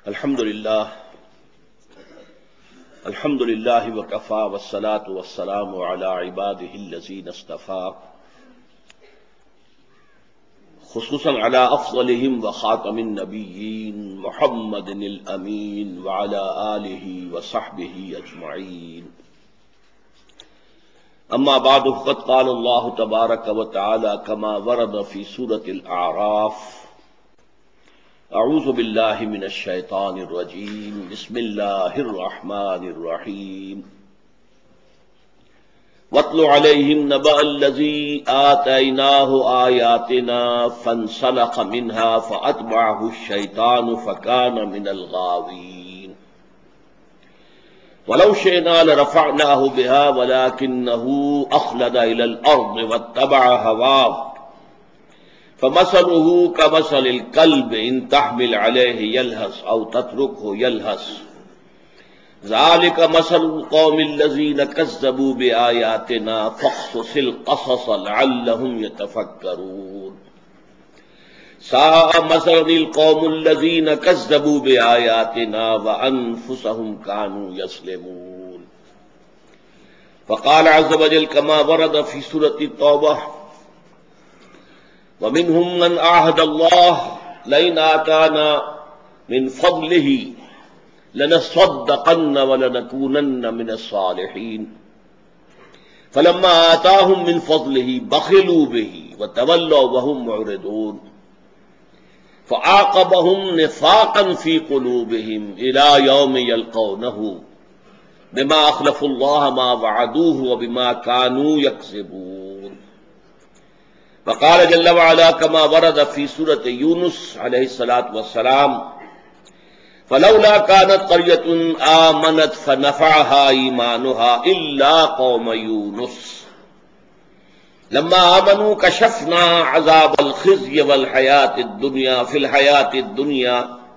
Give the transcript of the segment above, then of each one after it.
الحمد للہ وکفى والصلاة والسلام على عباده الذين اصطفى خصوصا على افضلهم وخاتم النبيين محمد الامين وعلى آله وصحبه اجمعين. اما بعد فقد قال الله تبارك وتعالى كما ورد في سورة الاعراف: اعوذ باللہ من الشیطان الرجیم بسم اللہ الرحمن الرحیم. واتل علیہم نبأ الذی آتیناہ آیاتنا فانسلخ منها فاتبعہ الشیطان فکان من الغاوین. ولو شئنا لرفعناہ بها ولکنہ اخلد الی الارض واتبع ہواہ فمثله كمثل الكلب إن تحمل عليه يلهث أو تتركه يلهث ذلك مثل القوم الذين كذبوا بآياتنا فاقصص القصص لعلهم يتفكرون. ساء مثلا القوم الذين كذبوا بآياتنا وأنفسهم كانوا يظلمون. فقال عز وجل كما ورد في سورة التوبة: ومنهم من عاهد الله لئن آتانا من فضله لنصدقن ولنكونن من الصالحين فلما آتاهم من فضله بخلوا به وتولوا وهم معرضون فعاقبهم نفاقا في قلوبهم إلى يوم يلقونه بما أخلفوا الله ما وعدوه وبما كانوا يكذبون. وقال جل وعلا كما ورد في سورة يونس عليه الصلاة والسلام: فلولا كانت قرية آمنت فنفعها إيمانها إلا قوم يونس لما آمنوا كشفنا عذاب الخزي والحياة الدنيا في الحياة الدنيا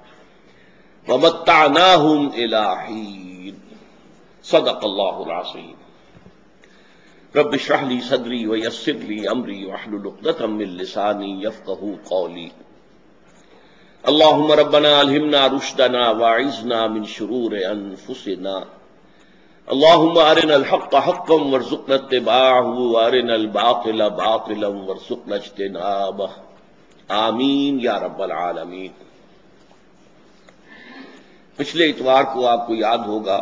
ومتعناهم إلى حين. صدق الله العظيم. رب اشرح لي صدري ويسر لي امري واحلل عقدة من لساني يفقهوا قولي. اللهم ربنا الهمنا رشدنا واعذنا من شرور انفسنا. اللهم ارنا الحق حقا وارزقنا اتباعه وارنا الباطل باطلا وارزقنا اجتنابه. آمین یا رب العالمین. پچھلے اتوار کو آپ کو یاد ہوگا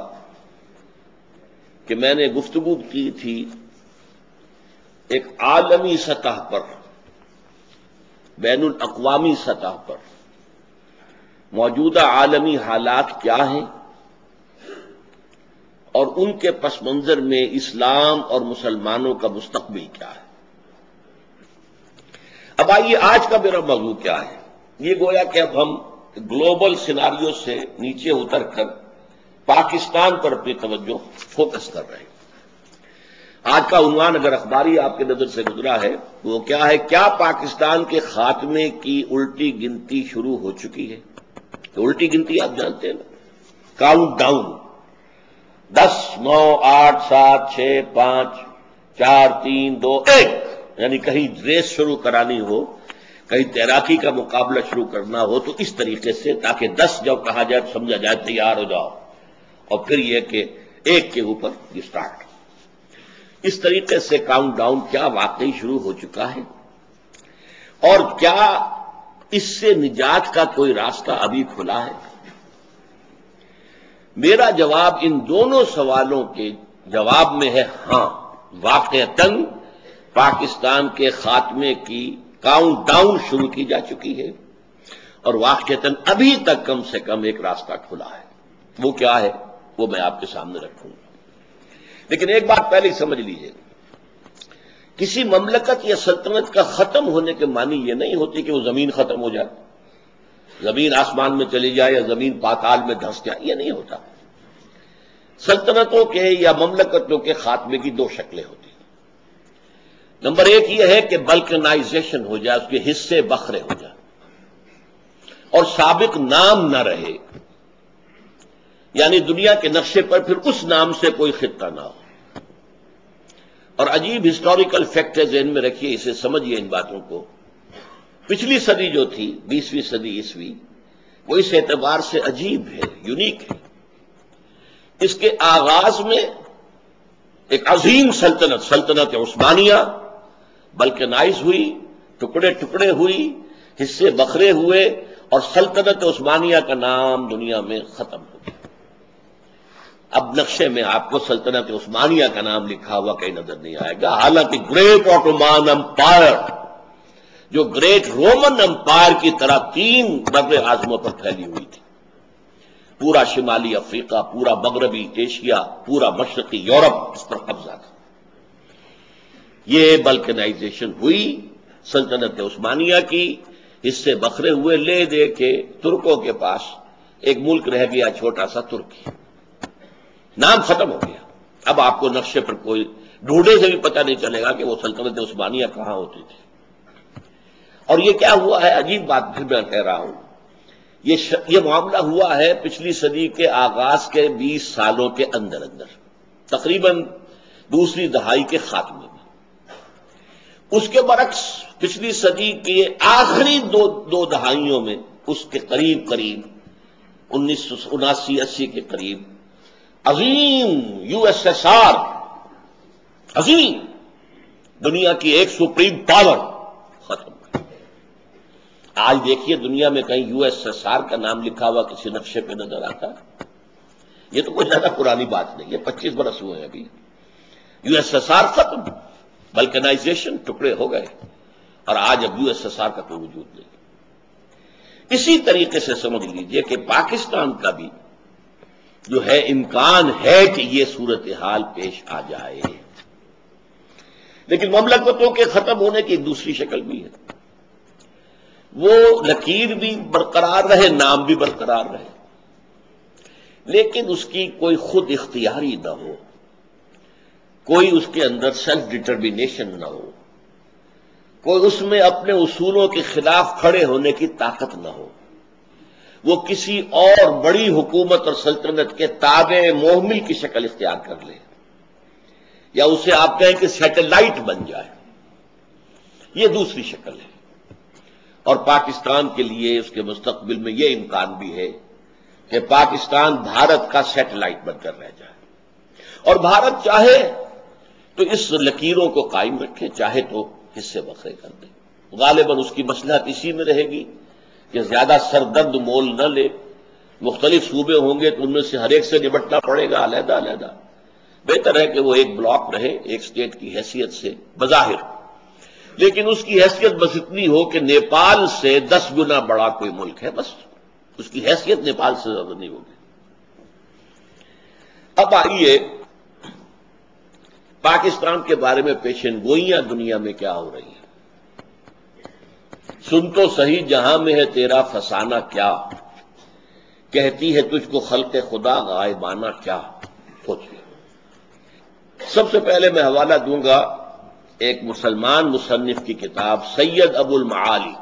کہ میں نے گفتگو کی تھی ایک عالمی سطح پر، بین الاقوامی سطح پر موجودہ عالمی حالات کیا ہیں اور ان کے پس منظر میں اسلام اور مسلمانوں کا مستقبل کیا ہے. اب آئیے آج کا میرا موضوع کیا ہے. یہ گویا کہ اب ہم گلوبل سیناریو سے نیچے اتر کر پاکستان پر اپنی توجہ فوکس کر رہے ہیں. آج کا عنوان اگر اخباری آپ کے نظر سے گزرا ہے وہ کیا ہے: کیا پاکستان کے خاتمے کی الٹی گنتی شروع ہو چکی ہے؟ تو الٹی گنتی آپ جانتے ہیں نا، کاؤنٹ ڈاؤن، 10 9 8 7 6 5 4 3 2 1، یعنی کہیں ریس شروع کرانی ہو، کہیں تیراکی کا مقابلہ شروع کرنا ہو تو اس طریقے سے، تاکہ 10 جب کہا جائے سمجھا جائے تیار ہو جاؤ، اور پھر یہ کہ 1 کے اوپر یہ سٹارٹ. اس طریقے سے کاؤنٹ ڈاؤن کیا واقعی شروع ہو چکا ہے، اور کیا اس سے نجات کا کوئی راستہ ابھی کھلا ہے؟ میرا جواب ان دونوں سوالوں کے جواب میں ہے ہاں. واقعتاً پاکستان کے خاتمے کی کاؤنٹ ڈاؤن شروع کی جا چکی ہے، اور واقعتاً ابھی تک کم سے کم ایک راستہ کھلا ہے. وہ کیا ہے وہ میں آپ کے سامنے رکھوں گا. لیکن ایک بات پہلے ہی سمجھ لیجیے، کسی مملکت یا سلطنت کا ختم ہونے کے معنی یہ نہیں ہوتی کہ وہ زمین ختم ہو جائے، زمین آسمان میں چلی جائے یا زمین پاتال میں دھنس جائے، یہ نہیں ہوتا. سلطنتوں کے یا مملکتوں کے خاتمے کی 2 شکلیں ہوتی ہیں. نمبر 1 یہ ہے کہ بلکنائزیشن ہو جائے، اس کے حصے بکھرے ہو جائے اور سابق نام نہ رہے، یعنی دنیا کے نقشے پر پھر اس نام سے کوئی خطہ نہ ہو. اور عجیب ہسٹوریکل فیکٹ ہے، ذہن میں رکھیے، اسے سمجھیے ان باتوں کو. پچھلی صدی جو تھی 20ویں صدی عیسوی، وہ اس اعتبار سے عجیب ہے، یونیک ہے۔ اس کے آغاز میں ایک عظیم سلطنت عثمانیہ بلکنائز ہوئی، ٹکڑے ٹکڑے ہوئی، حصے بکھرے ہوئے، اور سلطنت عثمانیہ کا نام دنیا میں ختم ہو گیا۔ اب نقشے میں آپ کو سلطنت عثمانیہ کا نام لکھا ہوا کہیں نظر نہیں آئے گا، حالانکہ گریٹ آٹومان امپائر جو گریٹ رومن امپائر کی طرح 3 بر اعظموں پر پھیلی ہوئی تھی، پورا شمالی افریقہ، پورا مغربی ایشیا، پورا مشرقی یورپ اس پر قبضہ تھا۔ یہ بلکنائزیشن ہوئی سلطنت عثمانیہ کی، حصے بکھرے ہوئے، لے دے کے ترکوں کے پاس ایک ملک رہ گیا چھوٹا سا ترکی، نام ختم ہو گیا۔ اب آپ کو نقشے پر کوئی ڈھونڈے سے بھی پتہ نہیں چلے گا کہ وہ سلطنت عثمانیہ کہاں ہوتی تھی۔ اور یہ کیا ہوا ہے، عجیب بات پھر میں کہہ رہا ہوں، یہ معاملہ ہوا ہے پچھلی صدی کے آغاز کے 20 سالوں کے اندر تقریباً دوسری دہائی کے خاتمے میں۔ اس کے برعکس پچھلی صدی کے آخری دو دہائیوں میں، اس کے قریب 1979-80 کے قریب، عظیم USSR، عظیم دنیا کی ایک سپریم پاور ختم ہوئی۔ آج دیکھیے دنیا میں کہیں USSR کا نام لکھا ہوا کسی نقشے پہ نظر آتا ہے؟ یہ تو کوئی زیادہ پرانی بات نہیں ہے، 25 برس ہوئے ہیں ابھی۔ USSR ختم، بلکنائزیشن، ٹکڑے ہو گئے، اور آج اب USSR کا کوئی وجود نہیں۔ اسی طریقے سے سمجھ لیجئے کہ پاکستان کا بھی جو ہے امکان ہے کہ یہ صورتحال پیش آ جائے، لیکن مملکتوں کے ختم ہونے کی ایک دوسری شکل بھی ہے، وہ لکیر بھی برقرار رہے، نام بھی برقرار رہے، لیکن اس کی کوئی خود اختیاری نہ ہو، کوئی اس کے اندر سیلف ڈٹرمینیشن نہ ہو، کوئی اس میں اپنے اصولوں کے خلاف کھڑے ہونے کی طاقت نہ ہو، وہ کسی اور بڑی حکومت اور سلطنت کے تابع محمل کی شکل اختیار کر لے، یا اسے آپ کہیں کہ سیٹلائٹ بن جائے، یہ دوسری شکل ہے۔ اور پاکستان کے لیے اس کے مستقبل میں یہ امکان بھی ہے کہ پاکستان بھارت کا سیٹلائٹ بن کر رہ جائے، اور بھارت چاہے تو اس لکیروں کو قائم رکھے، چاہے تو حصے بکھرے کر دے۔ غالباً اس کی مصلحت اسی میں رہے گی کہ زیادہ سردرد مول نہ لے، مختلف صوبے ہوں گے تو ان میں سے ہر ایک سے نمٹنا پڑے گا علیحدہ علیحدہ، بہتر ہے کہ وہ ایک بلاک رہے ایک اسٹیٹ کی حیثیت سے بظاہر، لیکن اس کی حیثیت بس اتنی ہو کہ نیپال سے 10 گنا بڑا کوئی ملک ہے، بس اس کی حیثیت نیپال سے زیادہ نہیں ہوگی۔ اب آئیے پاکستان کے بارے میں پیشن گوئیاں دنیا میں کیا ہو رہی ہیں۔ سن تو صحیح جہاں میں ہے تیرا فسانہ کیا، کہتی ہے تجھ کو خلق خدا غائبانہ کیا۔ سوچیے، سب سے پہلے میں حوالہ دوں گا ایک مسلمان مصنف کی کتاب، سید ابو المعالی،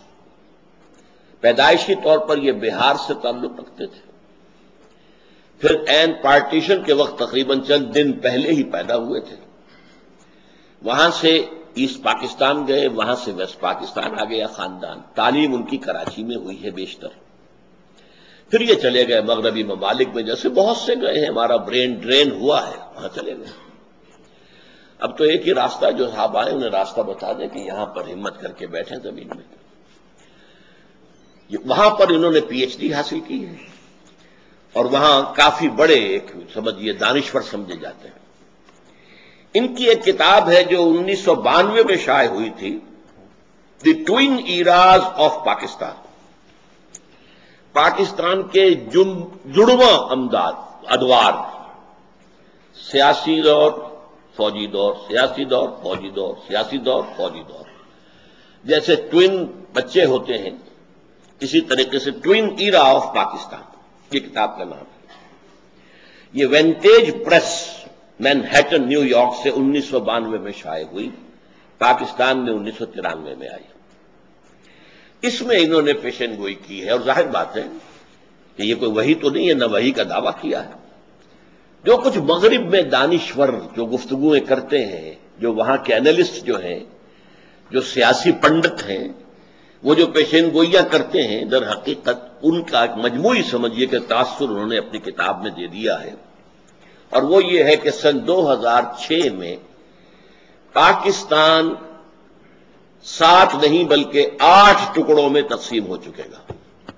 پیدائشی طور پر یہ بہار سے تعلق رکھتے تھے، پھر عین پارٹیشن کے وقت تقریباً چند دن پہلے ہی پیدا ہوئے تھے، وہاں سے ایسٹ پاکستان گئے، وہاں سے ویسٹ پاکستان آ گیا خاندان، تعلیم ان کی کراچی میں ہوئی ہے بیشتر، پھر یہ چلے گئے مغربی ممالک میں، جیسے بہت سے گئے ہیں، ہمارا برین ڈرین ہوا ہے، وہاں چلے گئے۔ اب تو ایک ہی راستہ، جو صاحب آئے انہیں راستہ بتا دیں کہ یہاں پر ہمت کر کے بیٹھیں زمین میں۔ وہاں پر انہوں نے PhD حاصل کی ہے، اور وہاں کافی بڑے ایک سمجھیے دانشور سمجھے جاتے ہیں۔ ان کی ایک کتاب ہے جو 1992 میں شائع ہوئی تھی، the twin eras of Pakistan, Pakistan کے جڑواں ادوار، سیاسی دور، فوجی دور، سیاسی دور، فوجی دور، سیاسی دور، فوجی دور، جیسے ٹوئن بچے ہوتے ہیں اسی طریقے سے ٹوئن ایرا آف پاکستان یہ کتاب کا نام ہے۔ یہ vintage press, Manhattan, New York سے 1992 میں شائع ہوئی، پاکستان میں 1993 میں آئی۔ اس میں انہوں نے پیشن گوئی کی ہے، اور ظاہر بات ہے کہ یہ کوئی وحی تو نہیں ہے، نہ وحی کا دعویٰ کیا ہے۔ جو کچھ مغرب میں دانشور جو گفتگویں کرتے ہیں، جو وہاں کے انالسٹ جو ہیں، جو سیاسی پنڈت ہیں، وہ جو پیشین گوئیاں کرتے ہیں در حقیقت ان کا ایک مجموعی سمجھیے کہ تاثر انہوں نے اپنی کتاب میں دے دیا ہے، اور وہ یہ ہے کہ سن 2006 میں پاکستان 7 نہیں بلکہ 8 ٹکڑوں میں تقسیم ہو چکے گا۔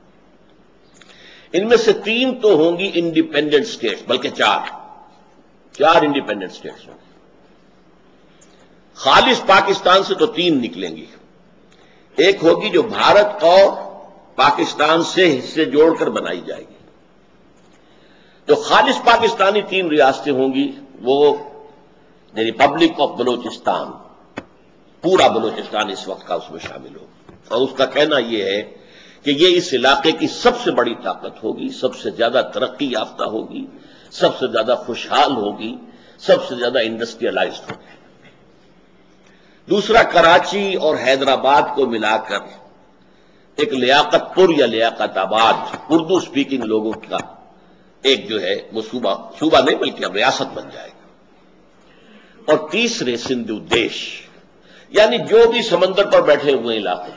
ان میں سے 3 تو ہوں گی انڈیپینڈنٹ اسٹیٹس، بلکہ 4 انڈیپینڈنٹ اسٹیٹس ہوں گی۔ خالص پاکستان سے تو 3 نکلیں گی، ایک ہوگی جو بھارت اور پاکستان سے حصے جوڑ کر بنائی جائے گی۔ جو خالص پاکستانی 3 ریاستیں ہوں گی وہ ریپبلک آف بلوچستان، پورا بلوچستان اس وقت کا اس میں شامل ہوگا، اور اس کا کہنا یہ ہے کہ یہ اس علاقے کی سب سے بڑی طاقت ہوگی، سب سے زیادہ ترقی یافتہ ہوگی، سب سے زیادہ خوشحال ہوگی، سب سے زیادہ انڈسٹریلائزڈ ہوگی۔ دوسرا کراچی اور حیدرآباد کو ملا کر ایک لیاقت پور یا لیاقت آباد اردو سپیکنگ لوگوں کا ایک جو ہے وہ صوبہ نہیں بلکہ اب ریاست بن جائے گا۔ اور تیسرے سندھو دیش، یعنی جو بھی سمندر پر بیٹھے ہوئے علاقے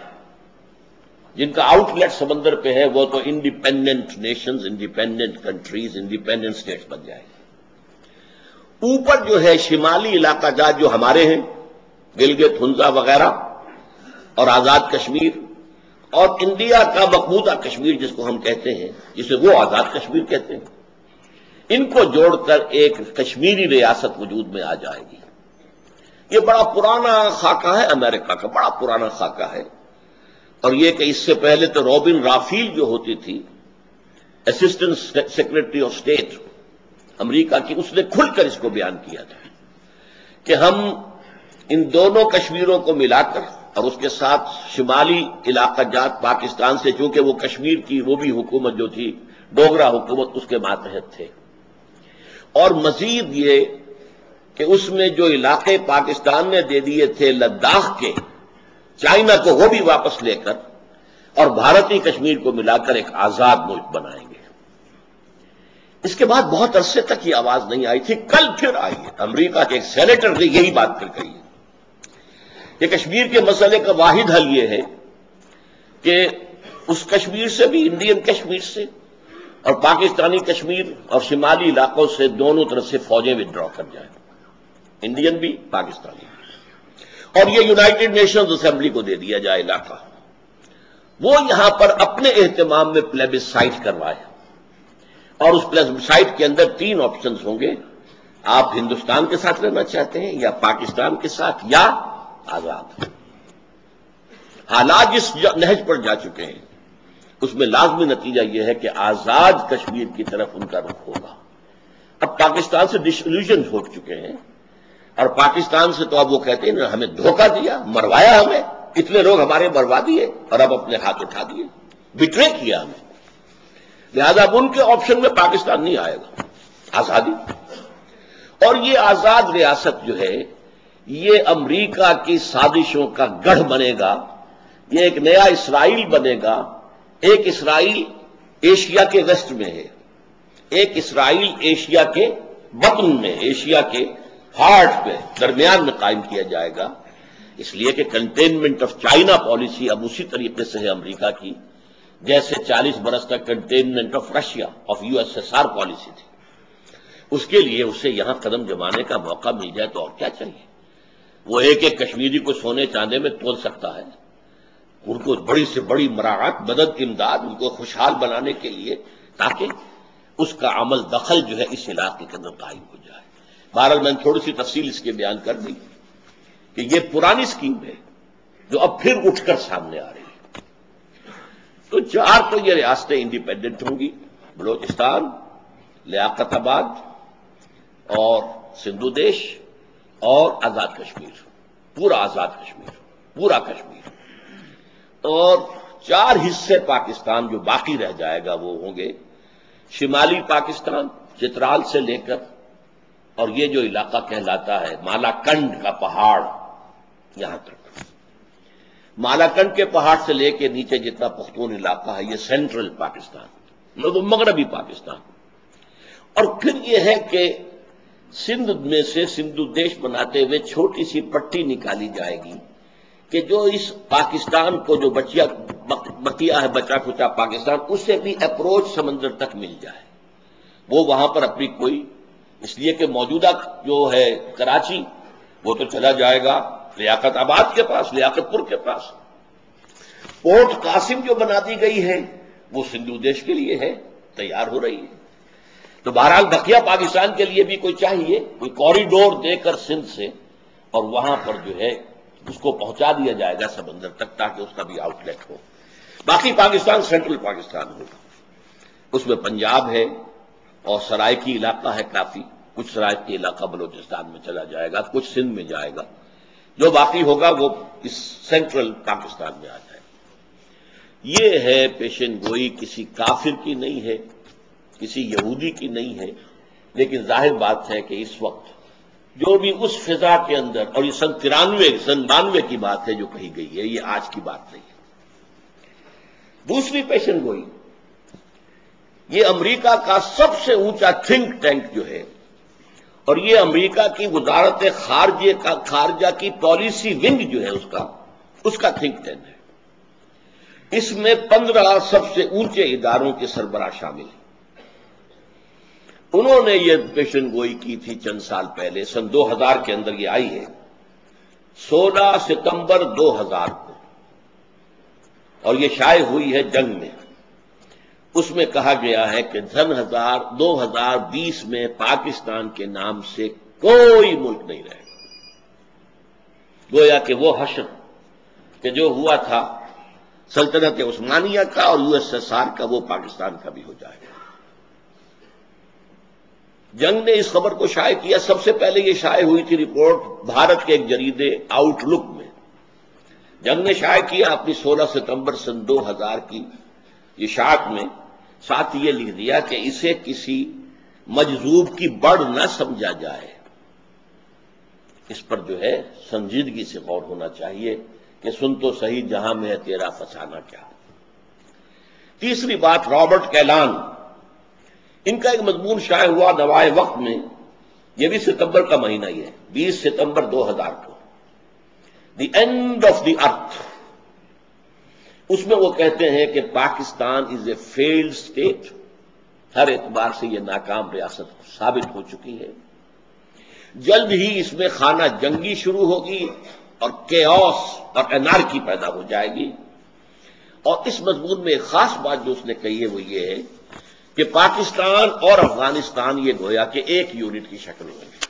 جن کا آؤٹ لیٹ سمندر پہ ہے وہ تو independent nations, independent countries, independent states بن جائے گا۔ اوپر جو ہے شمالی علاقہ جات جو ہمارے ہیں، گلگت ہنزا وغیرہ اور آزاد کشمیر، اور انڈیا کا مقبوضہ کشمیر جس کو ہم کہتے ہیں، جسے وہ آزاد کشمیر کہتے ہیں، ان کو جوڑ کر ایک کشمیری ریاست وجود میں آ جائے گی۔ یہ بڑا پرانا خاکہ ہے، امریکہ کا بڑا پرانا خاکہ ہے، اور یہ کہ اس سے پہلے تو رابن رافیل جو ہوتی تھی اسسٹنٹ سیکرٹری آف اسٹیٹ امریکہ کی، اس نے کھل کر اس کو بیان کیا تھا کہ ہم ان دونوں کشمیروں کو ملا کر اور اس کے ساتھ شمالی علاقہ جات پاکستان سے، چونکہ وہ کشمیر کی وہ بھی حکومت جو تھی ڈوگرا حکومت اس کے ماتحت تھے، اور مزید یہ کہ اس میں جو علاقے پاکستان نے دے دیے تھے لداخ کے، چائنا کو وہ بھی واپس لے کر اور بھارتی کشمیر کو ملا کر ایک آزاد ملک بنائیں گے۔ اس کے بعد بہت عرصے تک یہ آواز نہیں آئی تھی، کل پھر آئی ہے۔ امریکہ کے ایک سینیٹر نے یہی بات پھر کہی ہے کہ کشمیر کے مسئلے کا واحد حل یہ ہے کہ اس کشمیر سے بھی، انڈین کشمیر سے اور پاکستانی کشمیر اور شمالی علاقوں سے دونوں طرف سے فوجیں وڈرا کر جائیں، انڈین بھی پاکستانی بھی، اور یہ یونائٹڈ نیشنز اسمبلی کو دے دیا جائے علاقہ، وہ یہاں پر اپنے اہتمام میں پلیبسائٹ کروائے، اور اس پلیبسائٹ کے اندر 3 آپشنز ہوں گے، آپ ہندوستان کے ساتھ رہنا چاہتے ہیں یا پاکستان کے ساتھ یا آزاد۔ حالات جس نہج پر جا چکے ہیں اس میں لازمی نتیجہ یہ ہے کہ آزاد کشمیر کی طرف ان کا رخ ہوگا۔ اب پاکستان سے ڈسلیوژن ہو چکے ہیں، اور پاکستان سے تو اب وہ کہتے ہیں ہمیں دھوکہ دیا، مروایا ہمیں، اتنے لوگ ہمارے مروا دیے اور اب اپنے ہاتھ اٹھا دیے، بٹرے کیا ہمیں، لہذا اب ان کے آپشن میں پاکستان نہیں آئے گا، آزادی۔ اور یہ آزاد ریاست جو ہے یہ امریکہ کی سازشوں کا گڑھ بنے گا، یہ ایک نیا اسرائیل بنے گا۔ ایک اسرائیل ایشیا کے ویسٹ میں ہے، ایک اسرائیل ایشیا کے بطن میں، ایشیا کے ہارٹ میں، درمیان میں قائم کیا جائے گا، اس لیے کہ کنٹینمنٹ آف چائنا پالیسی اب اسی طریقے سے ہے امریکہ کی جیسے 40 برس تک containment of Russia of USSR policy تھی۔ اس کے لیے اسے یہاں قدم جمانے کا موقع مل جائے تو اور کیا چاہیے۔ وہ ایک ایک کشمیری کو سونے چاندے میں تول سکتا ہے، ان کو بڑی سے بڑی مراعات، مدد، امداد، ان کو خوشحال بنانے کے لیے، تاکہ اس کا عمل دخل جو ہے اس علاقے کے اندر قائم ہو جائے۔ بہرحال میں نے تھوڑی سی تفصیل اس کے بیان کر دی کہ یہ پرانی اسکیم ہے جو اب پھر اٹھ کر سامنے آ رہی ہے۔ تو 4 تو یہ ریاستیں انڈیپینڈنٹ ہوں گی، بلوچستان، لیاقت آباد اور سندھو دیش اور آزاد کشمیر، پورا آزاد کشمیر، پورا کشمیر، اور 4 حصے پاکستان جو باقی رہ جائے گا وہ ہوں گے شمالی پاکستان، چترال سے لے کر اور یہ جو علاقہ کہلاتا ہے مالاکنڈ کا پہاڑ یہاں تک، مالاکنڈ کے پہاڑ سے لے کے نیچے جتنا پختون علاقہ ہے یہ سینٹرل پاکستان، مغربی پاکستان، اور پھر یہ ہے کہ سندھ میں سے سندھو دیش بناتے ہوئے چھوٹی سی پٹی نکالی جائے گی، کہ جو اس پاکستان کو جو بقیہ ہے بچا کچا پاکستان، اس سے بھی اپروچ سمندر تک مل جائے، وہ وہاں پر اپنی کوئی، اس لیے کہ موجودہ جو ہے کراچی وہ تو چلا جائے گا لیاقت آباد کے پاس، لیاقت پور کے پاس، پورٹ قاسم جو بنا دی گئی ہے وہ سندھو دیش کے لیے ہے، تیار ہو رہی ہے۔ تو بہرحال بقیہ پاکستان کے لیے بھی کوئی چاہیے، کوئی کوریڈور دے کر سندھ سے، اور وہاں پر جو ہے اس کو پہنچا دیا جائے گا سمندر تک، تاکہ اس کا بھی آؤٹ لیٹ ہو۔ باقی پاکستان سینٹرل پاکستان ہوگا، اس میں پنجاب ہے اور سرائکی علاقہ ہے کافی، کچھ سرائکی علاقہ بلوچستان میں چلا جائے گا، کچھ سندھ میں جائے گا، جو باقی ہوگا وہ اس سینٹرل پاکستان میں آ جائے گا۔ یہ ہے پیشن گوئی، کسی کافر کی نہیں ہے، کسی یہودی کی نہیں ہے، لیکن ظاہر بات ہے کہ اس وقت جو بھی اس فضا کے اندر، اور یہ سن 92 کی بات ہے جو کہی گئی ہے، یہ آج کی بات نہیں ہے۔ دوسری پیشن گوئی، یہ امریکہ کا سب سے اونچا تھنک ٹینک جو ہے، اور یہ امریکہ کی وزارت خارجہ کی پالیسی ونگ جو ہے اس کا تھنک ٹینک ہے۔ اس میں 15 سب سے اونچے اداروں کے سربراہ شامل ہیں۔ انہوں نے یہ پیشن گوئی کی تھی چند سال پہلے، سن 2000 کے اندر یہ آئی ہے، 16 ستمبر 2000 کو، اور یہ شائع ہوئی ہے جنگ میں۔ اس میں کہا گیا ہے کہ 2020 میں پاکستان کے نام سے کوئی ملک نہیں رہے گا، گویا کہ وہ حشر کہ جو ہوا تھا سلطنت عثمانیہ کا اور USSR کا، وہ پاکستان کا بھی ہو جائے گا۔ جنگ نے اس خبر کو شائع کیا، سب سے پہلے یہ شائع ہوئی تھی رپورٹ بھارت کے ایک جریدے آؤٹ لک میں، جنگ نے شائع کیا اپنی 16 ستمبر سن 2000 کی اشاعت میں، ساتھ یہ لکھ دیا کہ اسے کسی مجذوب کی بڑھ نہ سمجھا جائے، اس پر جو ہے سنجیدگی سے غور ہونا چاہیے کہ سن تو صحیح جہاں میں ہے تیرا فسانہ کیا۔ تیسری بات، رابرٹ کیلان، ان کا ایک مضمون شائع ہوا نوائے وقت میں، یہ بھی ستمبر کا مہینہ ہی ہے، 20 ستمبر 2000 کو، دی اینڈ آف دی ارتھ۔ اس میں وہ کہتے ہیں کہ Pakistan is a failed state, ہر اعتبار سے یہ ناکام ریاست ثابت ہو چکی ہے، جلد ہی اس میں خانہ جنگی شروع ہوگی اور کیوس اور انارکی پیدا ہو جائے گی۔ اور اس مضمون میں ایک خاص بات جو اس نے کہی ہے وہ یہ ہے کہ پاکستان اور افغانستان یہ گویا کہ ایک یونٹ کی شکل میں ہے۔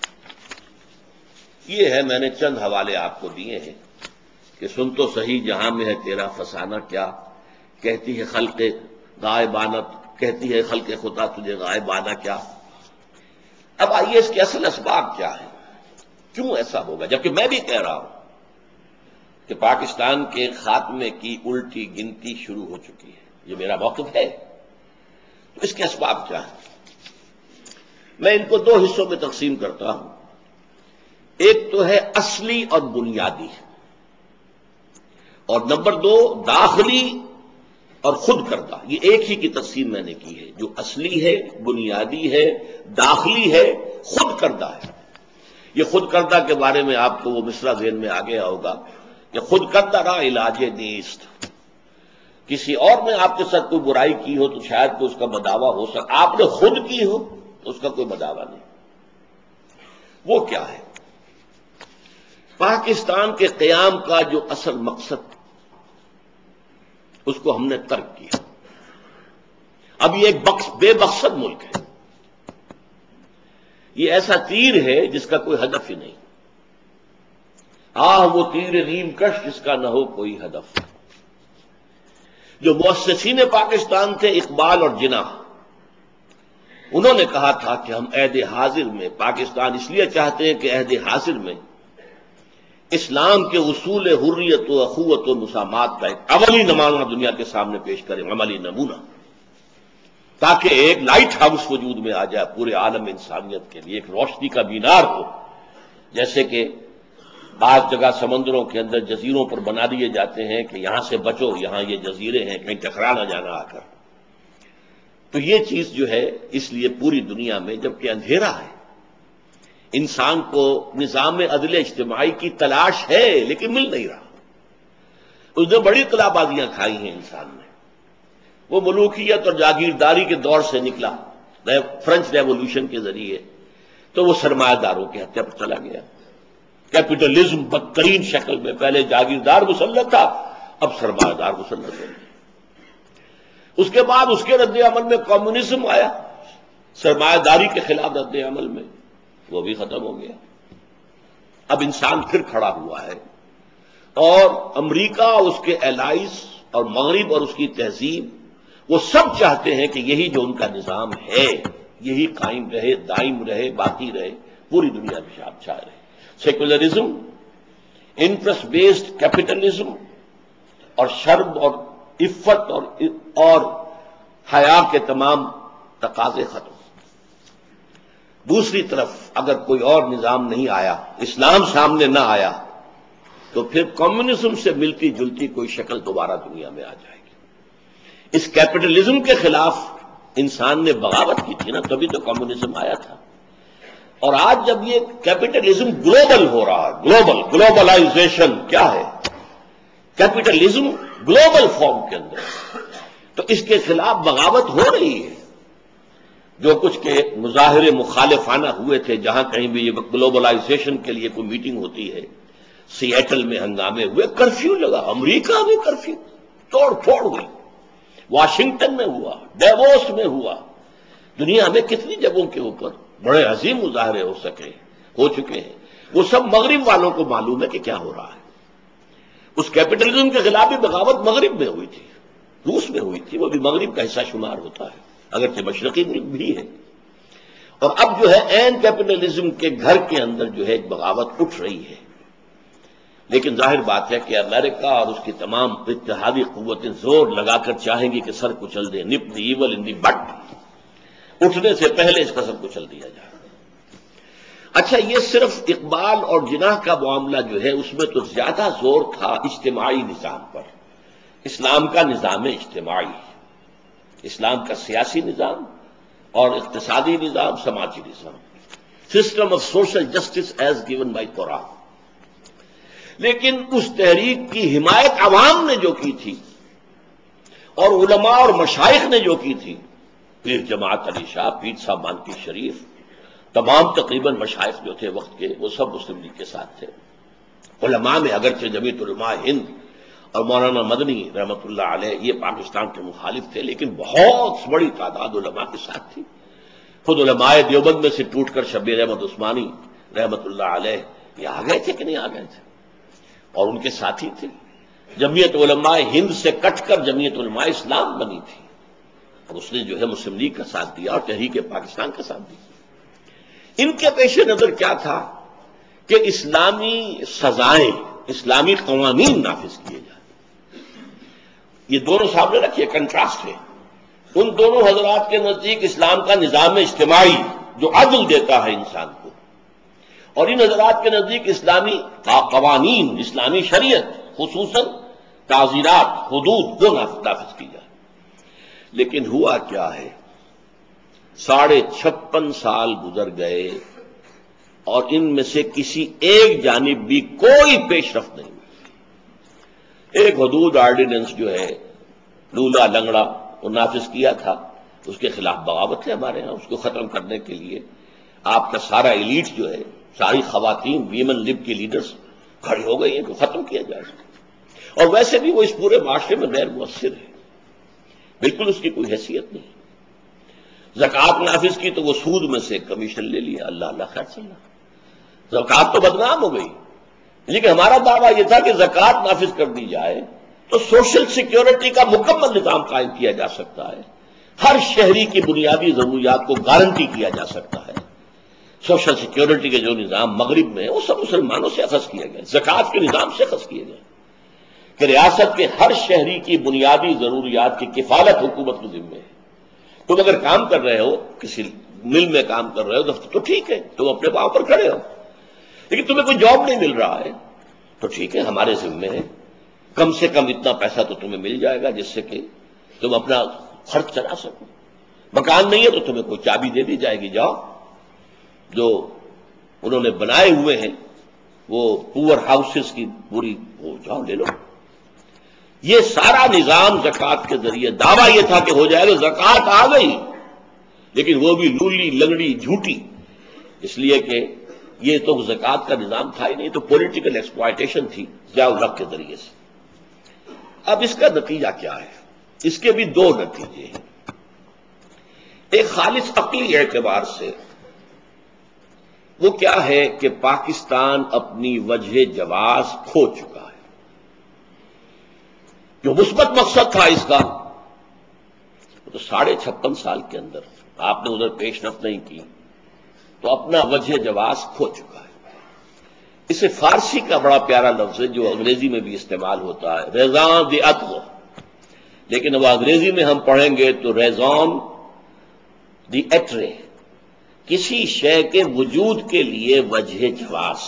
یہ ہے، میں نے چند حوالے آپ کو دیے ہیں کہ سن تو صحیح جہاں میں ہے تیرا فسانہ کیا، کہتی ہے خلق غائبانت، کہتی ہے خلق خدا تجھے غائبانہ کیا۔ اب آئیے اس کے اصل اسباب کیا ہیں، کیوں ایسا ہوگا، جبکہ میں بھی کہہ رہا ہوں کہ پاکستان کے خاتمے کی الٹی گنتی شروع ہو چکی ہے، یہ میرا موقف ہے۔ تو اس کے اسباب کیا ہیں، میں ان کو 2 حصوں میں تقسیم کرتا ہوں۔ ایک تو ہے اصلی اور بنیادی، اور نمبر 2 داخلی اور خود کردہ۔ یہ ایک ہی کی تقسیم میں نے کی ہے، جو اصلی ہے، بنیادی ہے، داخلی ہے، خود کردہ ہے۔ یہ خود کردہ کے بارے میں آپ کو وہ مصرع ذہن میں آ گیا ہوگا کہ خود کردہ را علاج نیست، کسی اور نے آپ کے ساتھ کوئی برائی کی ہو تو شاید کوئی اس کا بداوا ہو سکتا، آپ نے خود کی ہو تو اس کا کوئی بداوا نہیں۔ وہ کیا ہے؟ پاکستان کے قیام کا جو اصل مقصد اس کو ہم نے ترک کیا۔ اب یہ ایک بے مقصد ملک ہے، یہ ایسا تیر ہے جس کا کوئی ہدف ہی نہیں۔ وہ تیر نیم کش جس کا نہ ہو کوئی ہدف۔ جو مؤسسین پاکستان تھے اقبال اور جناح، انہوں نے کہا تھا کہ ہم عہد حاضر میں پاکستان اس لیے چاہتے ہیں کہ عہد حاضر میں اسلام کے اصول حریت و اخوت و مسامات کا ایک عملی نمونہ دنیا کے سامنے پیش کریں، عملی نمونہ، تاکہ ایک لائٹ ہاؤس وجود میں آ جائے پورے عالم انسانیت کے لیے، ایک روشنی کا مینار ہو، جیسے کہ بعض جگہ سمندروں کے اندر جزیروں پر بنا دیے جاتے ہیں کہ یہاں سے بچو، یہاں یہ جزیرے ہیں، کہیں ٹکرا نہ جانا آ کر۔ تو یہ چیز جو ہے اس لیے پوری دنیا میں، جبکہ اندھیرا ہے، انسان کو نظام عدل اجتماعی کی تلاش ہے لیکن مل نہیں رہا۔ اس نے بڑی قلعہ کھائی ہیں انسان نے. وہ ملوکیت اور جاگیرداری کے دور سے نکلا فرینچ ریولوشن کے ذریعے تو وہ سرمایہ داروں کی ہتیا پر چلا گیا. کیپٹلزم بدترین شکل میں، پہلے جاگیردار مسلط تھا، اب سرمایہ دار مسلط ہو گئے. اس کے بعد اس کے رد عمل میں کمیونزم آیا، سرمایہ داری کے خلاف رد عمل میں، وہ بھی ختم ہو گیا. اب انسان پھر کھڑا ہوا ہے اور امریکہ، اس کے الائز اور مغرب اور اس کی تہذیب، وہ سب چاہتے ہیں کہ یہی جو ان کا نظام ہے یہی قائم رہے، دائم رہے، باقی رہے، پوری دنیا میں چھا رہے. سیکولرزم، انٹرسٹ بیسڈ کیپٹلزم اور شرم اور عفت اور حیا کے تمام تقاضے ختم. دوسری طرف اگر کوئی اور نظام نہیں آیا، اسلام سامنے نہ آیا، تو پھر کمیونزم سے ملتی جلتی کوئی شکل دوبارہ دنیا میں آ جائے گی. اس کیپٹلزم کے خلاف انسان نے بغاوت کی تھی نا، تبھی تو کمیونزم آیا تھا. اور آج جب یہ کیپٹلزم گلوبل ہو رہا ہے، گلوبلائزیشن کیا ہے؟ کیپٹلزم گلوبل فارم کے اندر، تو اس کے خلاف بغاوت ہو رہی ہے. جو کچھ کے مظاہرے مخالفانہ ہوئے تھے، جہاں کہیں بھی یہ گلوبلائزیشن کے لیے کوئی میٹنگ ہوتی ہے، سیئٹل میں ہنگامے ہوئے، کرفیو لگا، امریکہ میں کرفیو، توڑ پھوڑ ہوئی، واشنگٹن میں ہوا، ڈیووس میں ہوا، دنیا میں کتنی جگہوں کے اوپر بڑے عظیم مظاہرے ہو چکے ہیں. وہ سب مغرب والوں کو معلوم ہے کہ کیا ہو رہا ہے. اس کیپٹلزم کے خلاف بھی بغاوت مغرب میں ہوئی تھی، روس میں ہوئی تھی، وہ بھی مغرب کا حصہ شمار ہوتا ہے، اگرچہ مشرقی ملک بھی ہے. اور اب جو ہے این کیپٹلزم کے گھر کے اندر جو ہے ایک بغاوت اٹھ رہی ہے. لیکن ظاہر بات ہے کہ امریکہ اور اس کی تمام اتحادی قوتیں زور لگا کر چاہیں گی کہ سر کچل دیں، نپ دی ایول ان دی بٹ، اٹھنے سے پہلے اس کا سر کچل دیا جائے. اچھا، یہ صرف اقبال اور جناح کا معاملہ جو ہے اس میں تو زیادہ زور تھا اجتماعی نظام پر. اسلام کا نظام اجتماعی، اسلام کا سیاسی نظام اور اقتصادی نظام، سماجی نظام، system of social justice as given by Quran. لیکن اس تحریک کی حمایت عوام نے جو کی تھی اور علماء اور مشائخ نے جو کی تھی، پیر جماعت علی شاہ، پیر صاحب مانکی شریف، تمام تقریباً مشائخ جو تھے وقت کے، وہ سب مسلم لیگ کے ساتھ تھے. علماء میں اگرچہ جمیعت علماء ہند اور مولانا مدنی رحمۃ اللہ علیہ یہ پاکستان کے مخالف تھے، لیکن بہت بڑی تعداد علماء کے ساتھ تھی. خود علماء دیوبند میں سے ٹوٹ کر شبیر احمد عثمانی رحمۃ اللہ علیہ یہ آ گئے تھے کہ نہیں آ گئے تھے، اور ان کے ساتھی تھے. جمعیت علماء ہند سے کٹ کر جمعیت علماء اسلام بنی تھی، اور اس نے جو ہے مسلم لیگ کا ساتھ دیا اور تحریک پاکستان کا ساتھ دیا. ان کے پیش نظر کیا تھا کہ اسلامی سزائیں، اسلامی قوانین نافذ کیے جائیں. یہ دونوں سامنے رکھیے، کنٹراسٹ ہے. ان دونوں حضرات کے نزدیک اسلام کا نظام اجتماعی جو عدل دیتا ہے انسان کو، اور ان حضرات کے نزدیک اسلامی قوانین، اسلامی شریعت، خصوصاً تعزیرات، حدود، وہ نافذ کی جائے. لیکن ہوا کیا ہے، 56.5 سال گزر گئے اور ان میں سے کسی ایک جانب بھی کوئی پیش رفت نہیں ہوئی. ایک حدود آرڈیننس جو ہے لولا لنگڑا وہ نافذ کیا تھا، اس کے خلاف بغاوت ہے ہمارے ہاں. اس کو ختم کرنے کے لیے آپ کا سارا ایلیٹ جو ہے، ساری خواتین، ویمن لب کی لیڈرز کھڑی ہو گئی ہیں کہ ختم کیا جائے. اور ویسے بھی وہ اس پورے معاشرے میں غیر مؤثر ہے، بالکل اس کی کوئی حیثیت نہیں. زکوٰۃ نافذ کی تو وہ سود میں سے کمیشن لے لیا، اللہ اللہ خیر صلی اللہ. زکوٰۃ تو بدنام ہو گئی، لیکن ہمارا دعویٰ یہ تھا کہ زکوٰۃ نافذ کر دی جائے تو سوشل سیکیورٹی کا مکمل نظام قائم کیا جا سکتا ہے، ہر شہری کی بنیادی ضروریات کو گارنٹی کیا جا سکتا ہے. سوشل سیکیورٹی کے جو نظام مغرب میں وہ سب مسلمانوں سے اخذ کیے گئے، زکوٰۃ کے نظام سے اخذ کیے گئے کہ ریاست کے ہر شہری کی بنیادی ضروریات کی کفالت حکومت کے ذمہ ہے. تم اگر کام کر رہے ہو، کسی مل میں کام کر رہے ہو تو ٹھیک ہے، تم اپنے پاؤں پر کھڑے ہو، لیکن تمہیں کوئی جاب نہیں مل رہا ہے تو ٹھیک ہے، ہمارے ذمہ ہے، کم سے کم اتنا پیسہ تو تمہیں مل جائے گا جس سے کہ تم اپنا خرچ چلا سکو. مکان نہیں ہے تو تمہیں کوئی چابی دے دی جائے گی، جاؤ جو انہوں نے بنائے ہوئے ہیں وہ پور ہاؤسز کی پوری وہ جاؤ لے لو. یہ سارا نظام زکوٰۃ کے ذریعے، دعویٰ یہ تھا کہ ہو جائے گا، زکوٰۃ آ گئی، لیکن وہ بھی لولی لنگڑی جھوٹی، اس لیے کہ یہ تو زکوٰۃ کا نظام تھا ہی نہیں، تو پولیٹیکل ایکسپلائٹیشن تھی ضیاء الحق کے ذریعے سے۔ اب اس کا نتیجہ کیا ہے؟ اس کے بھی دو نتیجے ہیں۔ ایک خالص عقلی اعتبار سے وہ کیا ہے کہ پاکستان اپنی وجہ جواز کھو چکا ہے۔ جو مثبت مقصد تھا اس کا، وہ تو 56.5 سال کے اندر آپ نے ادھر پیش رفت نہیں کی، تو اپنا وجہ جواز کھو چکا ہے۔ اسے فارسی کا بڑا پیارا لفظ ہے جو انگریزی میں بھی استعمال ہوتا ہے، ریزان دی عطو، لیکن وہ انگریزی میں ہم پڑھیں گے تو ریزان دی ایٹرے، کسی شے کے وجود کے لیے وجہ جواز۔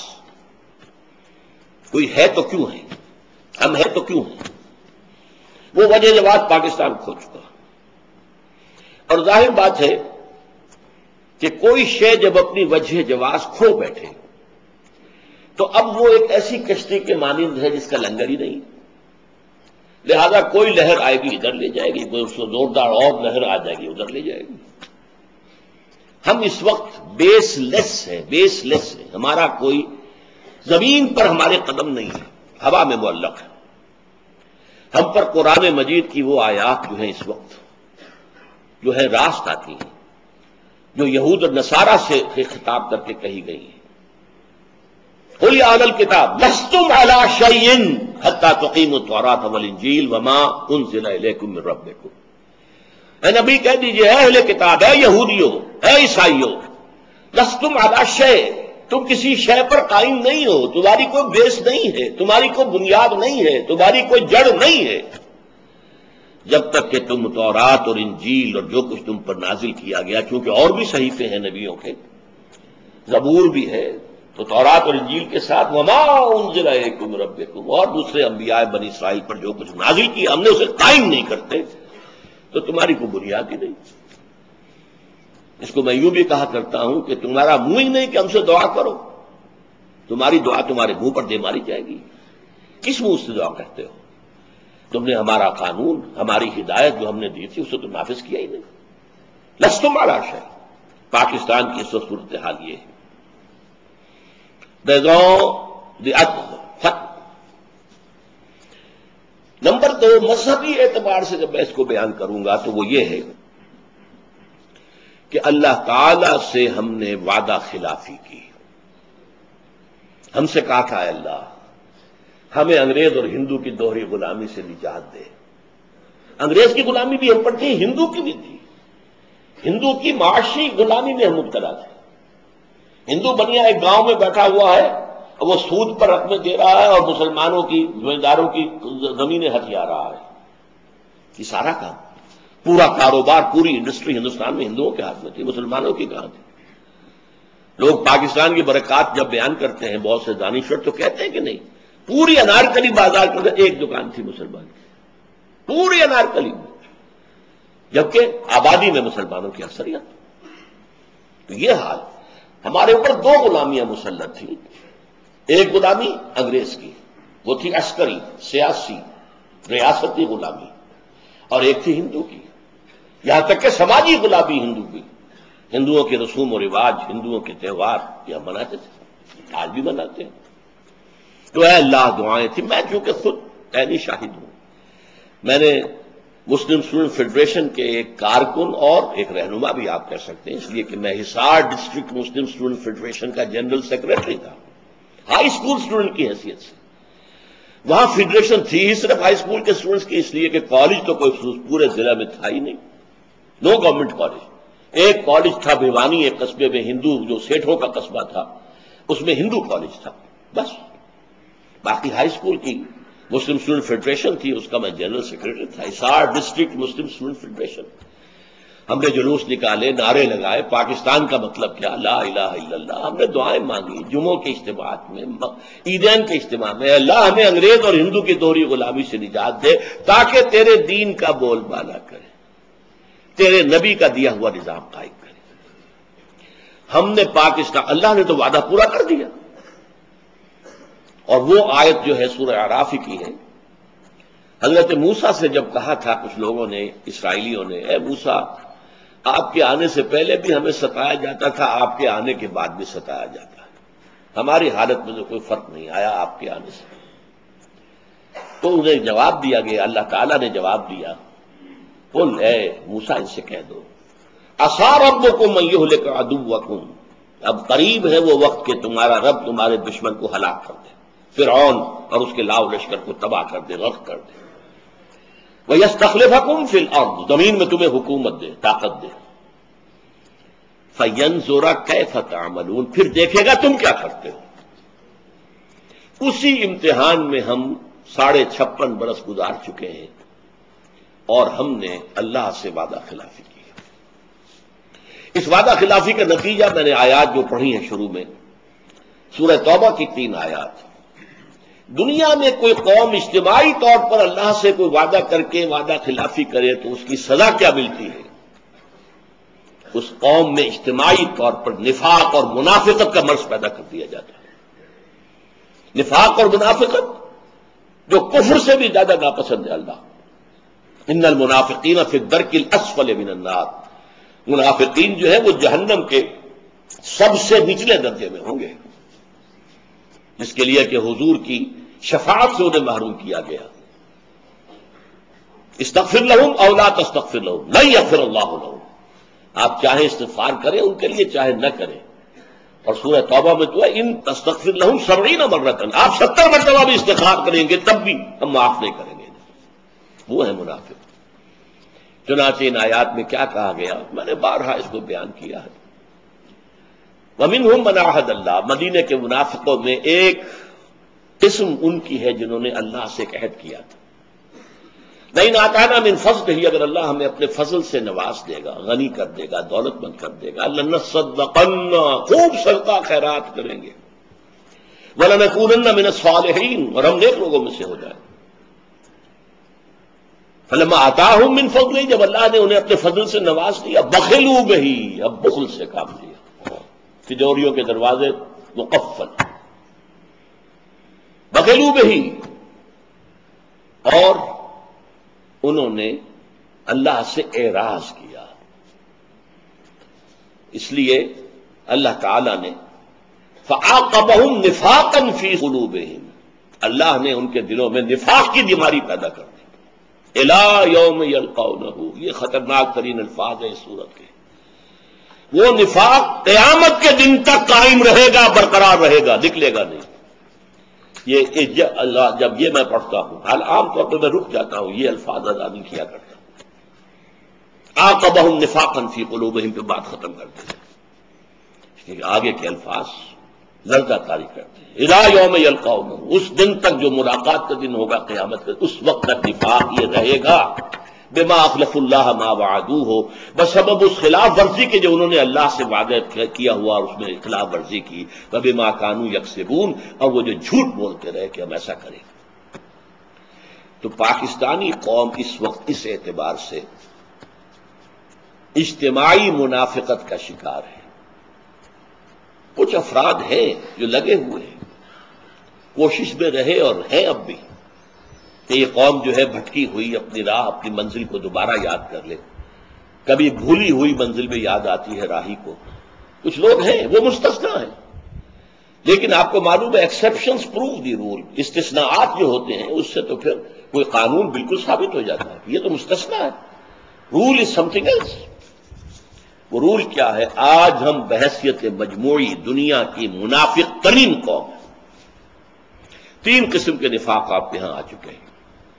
کوئی ہے تو کیوں ہے، ہم ہے تو کیوں ہیں، وہ وجہ جواز پاکستان کھو چکا۔ اور ظاہر بات ہے کہ کوئی شے جب اپنی وجہ جواز کھو بیٹھے تو اب وہ ایک ایسی کشتی کے مانند ہے جس کا لنگر ہی نہیں، لہذا کوئی لہر آئے گی ادھر لے جائے گی، کوئی اس کو زوردار اور لہر آ جائے گی ادھر لے جائے گی۔ ہم اس وقت بیس لیس ہے، ہمارا کوئی زمین پر ہمارے قدم نہیں ہے، ہوا میں معلق ہے۔ ہم پر قرآن مجید کی وہ آیات جو ہیں اس وقت جو ہے راست آتی ہیں، جو یہود اور نصارہ سے خطاب کر کے کہی گئی ہیں۔ قل یا اہل الکتاب لستم علی شیء حتی تقیموا التوراۃ والانجیل وما انزل الیکم من ربکم۔ اے نبی کہہ دیجئے، اے اہل کتاب، اے یہودیوں، اے عیسائیوں، لستم علی شیء، تم کسی شے پر قائم نہیں ہو، تمہاری کوئی بیس نہیں ہے، تمہاری کوئی بنیاد نہیں ہے، تمہاری کوئی جڑ نہیں ہے، جب تک کہ تم تورات اور انجیل اور جو کچھ تم پر نازل کیا گیا، کیونکہ اور بھی صحیفے ہیں نبیوں کے، زبور بھی ہے، تو تورات اور انجیل کے ساتھ وما انزل الیکم من ربکم، اور دوسرے انبیاء بنی اسرائیل پر جو کچھ نازل کیا ہم نے اسے قائم نہیں کرتے، تو تمہاری کوئی بنیاد ہی نہیں۔ اس کو میں یوں بھی کہا کرتا ہوں کہ تمہارا منہ ہی نہیں کہ ہم سے دعا کرو، تمہاری دعا تمہارے منہ پر دے ماری جائے گی، کس منہ سے دعا کرتے ہو؟ تم نے ہمارا قانون، ہماری ہدایت جو ہم نے دی تھی اسے تو نافذ کیا ہی نہیں۔ لستم علی شیء، پاکستان کی اس وقت صورتحال یہ ہے۔ نمبر 2، مذہبی اعتبار سے جب میں اس کو بیان کروں گا تو وہ یہ ہے کہ اللہ تعالی سے ہم نے وعدہ خلافی کی، ہم سے کہا تھا اے اللہ ہمیں انگریز اور ہندو کی دوہری غلامی سے نجات دے۔ انگریز کی غلامی بھی ہم پر تھی، ہندو کی بھی تھی، ہندو کی معاشی غلامی میں ہم مبتلا تھے۔ ہندو بنیا ایک گاؤں میں بیٹھا ہوا ہے، وہ سود پر رقمیں دے رہا ہے اور مسلمانوں کی زمینداروں کی زمینیں ہتھیا رہا ہے۔ یہ سارا کام، پورا کاروبار، پوری انڈسٹری ہندوستان میں ہندوؤں کے ہاتھ میں تھی، مسلمانوں کی کہاں تھی؟ لوگ پاکستان کی برکات جب بیان کرتے ہیں بہت سے دانشور تو کہتے ہیں کہ نہیں، پوری انارکلی بازار کے اندر ایک دکان تھی مسلمان کی، پوری انارکلی میں، جبکہ آبادی میں مسلمانوں کی اکثریت۔ تو یہ حال، ہمارے اوپر 2 غلامیاں مسلط تھیں، ایک غلامی انگریز کی، وہ تھی عسکری، سیاسی، ریاستی غلامی، اور ایک تھی ہندو کی، یہاں تک کہ سماجی غلامی ہندو کی۔ ہندوؤں کے رسوم و رواج، ہندوؤں کے تہوار یہ ہم مناتے تھے، آج بھی مناتے ہیں۔ تو اے اللہ دعائیں تھیں۔ میں چونکہ خود عینی شاہد ہوں، میں نے مسلم اسٹوڈنٹ فیڈریشن کے ایک کارکن اور ایک رہنما بھی آپ کہہ سکتے ہیں، اس لیے کہ میں Hisar district Muslim student federation کا جنرل سیکرٹری تھا، ہائی اسکول اسٹوڈنٹ کی حیثیت سے۔ وہاں فیڈریشن تھی ہی صرف ہائی اسکول کے اسٹوڈنٹس کی، اس لیے کہ کالج تو کوئی پورے ضلع میں تھا ہی نہیں، نو گورنمنٹ کالج۔ ایک کالج تھا بھیوانی، ایک قصبے میں ہندو، جو سیٹھوں کا قصبہ تھا، اس میں ہندو کالج تھا بس، باقی ہائی اسکول کی مسلم اسٹوڈنٹ فیڈریشن تھی، اس کا میں جنرل سیکرٹری تھا، Hisar district Muslim student federation. ہم نے جلوس نکالے، نعرے لگائے، پاکستان کا مطلب کیا، لا الہ الا اللہ، ہم نے دعائیں مانگی جمعوں کے اجتماعات میں، عیدین کے اجتماع میں، اللہ ہمیں انگریز اور ہندو کی دوہری غلامی سے نجات دے تاکہ تیرے دین کا بول بالا کرے، تیرے نبی کا دیا ہوا نظام قائم کرے۔ ہم نے پاکستان، اللہ نے تو وعدہ پورا کر دیا، اور وہ آیت جو ہے سورہ اعراف کی ہے، حضرت موسیٰ سے جب کہا تھا کچھ لوگوں نے، اسرائیلیوں نے، اے موسیٰ آپ کے آنے سے پہلے بھی ہمیں ستایا جاتا تھا، آپ کے آنے کے بعد بھی ستایا جاتا ہے، ہماری حالت میں تو کوئی فرق نہیں آیا آپ کے آنے سے. تو انہیں جواب دیا گیا، اللہ تعالیٰ نے جواب دیا، قل اے موسیٰ ان سے کہہ دو عسیٰ ربکم ان یہلک عدوکم، اب قریب ہے وہ وقت کہ تمہارا رب تمہارے دشمن کو ہلاک کر دے، فرعون اور اس کے لاؤ لشکر کو تباہ کر دے، غرق کر دے. وَيَسْتَخْلِفَكُمْ فِي الْأَرْضِ، زمین میں تمہیں حکومت دے، طاقت دے. فَيَنْظُرَ كَيْفَ تَعْمَلُونَ، پھر دیکھے گا تم کیا کرتے ہو. اسی امتحان میں ہم 56.5 برس گزار چکے ہیں اور ہم نے اللہ سے وعدہ خلافی کی. اس وعدہ خلافی کا نتیجہ میں نے آیات جو پڑھی ہیں شروع میں، سورہ توبہ کی 3 آیات. دنیا میں کوئی قوم اجتماعی طور پر اللہ سے کوئی وعدہ کر کے وعدہ خلافی کرے تو اس کی سزا کیا ملتی ہے؟ اس قوم میں اجتماعی طور پر نفاق اور منافقت کا مرض پیدا کر دیا جاتا ہے. نفاق اور منافقت جو کفر سے بھی زیادہ ناپسند ہے اللہ. ان المنافقین فی الدرک الاسفل من النار، منافقین جو ہے وہ جہنم کے سب سے نچلے درجے میں ہوں گے، جس کے لیے کہ حضور کی شفاعت سے انہیں محروم کیا گیا. استغفر لہم او لا تستغفر لہم لن یغفر اللہ لہم، آپ چاہے استغفار کریں ان کے لیے چاہے نہ کریں. اور سورہ توبہ میں تو ہے ان تستغفر لہم 70 مرۃ، آپ 70 مرتبہ بھی استغفار کریں گے تب بھی ہم معاف نہیں کریں گے. وہ ہے منافق. چنانچہ ان آیات میں کیا کہا گیا، میں نے بارہا اس کو بیان کیا ہے. وَمِنْهُمْ مَنْ عَاهَدَ اللَّهُ، مدینے کے منافقوں میں ایک قسم ان کی ہے جنہوں نے اللہ سے ایک عہد کیا تھا. لَئِنْ آتَانَا مِنْ فَضْلِهِ، اگر اللہ ہمیں اپنے فضل سے نواز دے گا، غنی کر دے گا، دولت مند کر دے گا، لَنَصَّدَّقَنَّ، خوب صدقہ خیرات کریں گے، وَلَنَكُونَنَّ مِنَ الصَّالِحِينَ، اور ہم نیک لوگوں میں سے ہو جائیں. فَلَمَّا آتَاهُم مِّن فَضْلِهِ، جب اللہ نے انہیں اپنے فضل سے نواز دیا، بخلوا بِهِ، اب بخل سے کام لیا، تجوریوں کے دروازے مقفل، بخلوا بِهِ، اور انہوں نے اللہ سے اعراض کیا. اس لیے اللہ تعالی نے فَعَاقَبَهُمْ نِفَاقًا فِي قُلُوبِهِمْ، اللہ نے ان کے دلوں میں نفاق کی بیماری پیدا کر دی. إِلَىٰ يَوْمِ يَلْقَوْنَهُ، یہ خطرناک ترین الفاظ ہیں اس سورت کے. وہ نفاق قیامت کے دن تک قائم رہے گا، برقرار رہے گا، نکلے گا نہیں. یہ اللہ جب یہ میں پڑھتا ہوں، حال عام طور پر میں رک جاتا ہوں، یہ الفاظ ادا نہیں کیا کرتا. عَاقَبَهُمْ نِفَاقًا فِي قُلُوبِهِمْ پہ بات ختم کر دیتے ہیں. آگے کے الفاظ لرزہ طاری کرتے ہیں. إِلَىٰ يَوْمِ يَلْقَوْنَهُ، اس دن تک جو ملاقات کا دن ہوگا قیامت کا، اس وقت تک نفاق یہ رہے گا. بما اخلف اللہ ما وعدوہ، بسبب اس خلاف ورزی کے جو انہوں نے اللہ سے وعدہ کیا ہوا اور اس میں خلاف ورزی کی. وبما كانوا یکسبون، اور وہ جو جھوٹ بولتے رہے کہ ہم ایسا کریں. تو پاکستانی قوم اس وقت اس اعتبار سے اجتماعی منافقت کا شکار ہے. کچھ افراد ہیں جو لگے ہوئے ہیں، کوشش میں رہے اور ہیں اب بھی، کہ یہ قوم جو ہے بھٹکی ہوئی اپنی راہ، اپنی منزل کو دوبارہ یاد کر لے. کبھی بھولی ہوئی منزل میں یاد آتی ہے راہی کو. کچھ لوگ ہیں وہ مستثنا ہیں، لیکن آپ کو معلوم ہے ایکسیپشنز پروو دی رول، استثناءات جو ہوتے ہیں اس سے تو پھر کوئی قانون بالکل ثابت ہو جاتا ہے. یہ تو مستثنا ہے، rule is something else. وہ رول کیا ہے؟ آج ہم بحیثیت مجموعی دنیا کی منافق ترین قوم ہے. 3 قسم کے نفاق آپ کے ہاں آ چکے ہیں.